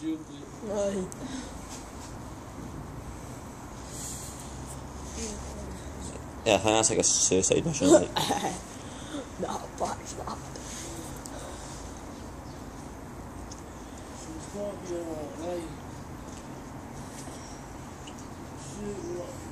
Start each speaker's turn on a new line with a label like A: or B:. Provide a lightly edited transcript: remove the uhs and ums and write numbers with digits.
A: Right.
B: Yeah, I think that's like a suicide mission. Like.
A: No, fuck, stop. She's not